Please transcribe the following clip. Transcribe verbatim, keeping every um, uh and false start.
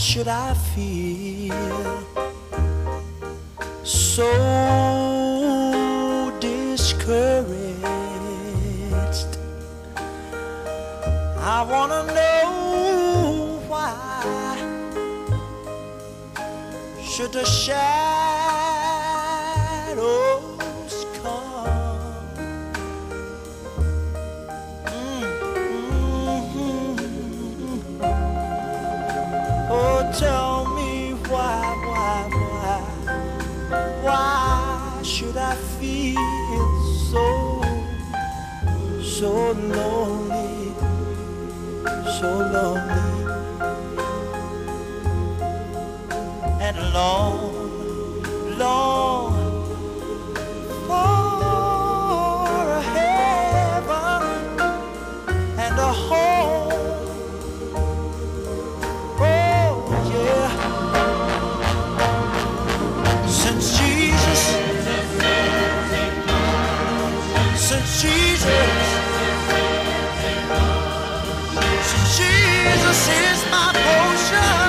should I feel so discouraged? I wanna know why should the shadows come? Mm-hmm. Oh, tell me why, why, why, why should I feel so, so lonely, so lonely, and long, long for a heaven and a home. Oh yeah, since Jesus, since Jesus, since Jesus is my portion.